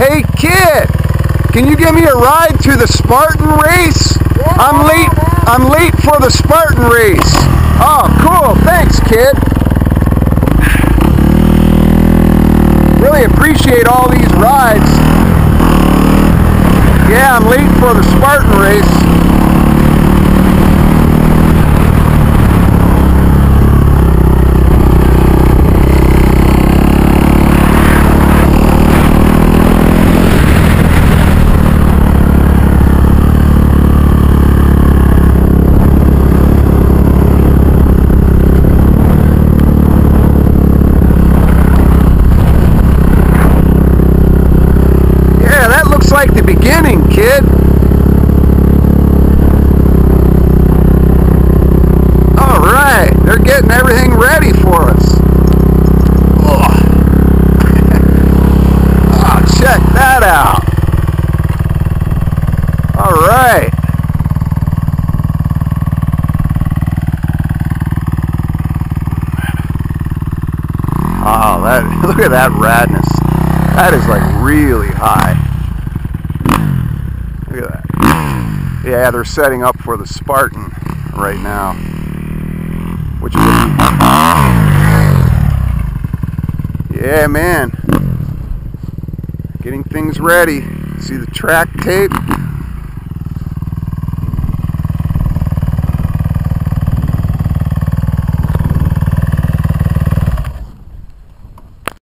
Hey kid, can you give me a ride to the Spartan race? Yeah, I'm late for the Spartan race. Oh, cool. Thanks, kid. Really appreciate all these rides. Yeah, I'm late for the Spartan race. Like the beginning, kid. All right, they're getting everything ready for us. Oh, check that out. All right. Oh, look at that radness. That is like really high. Look at that. Yeah, they're setting up for the Spartan right now. Which is yeah, man. Getting things ready. See the track tape?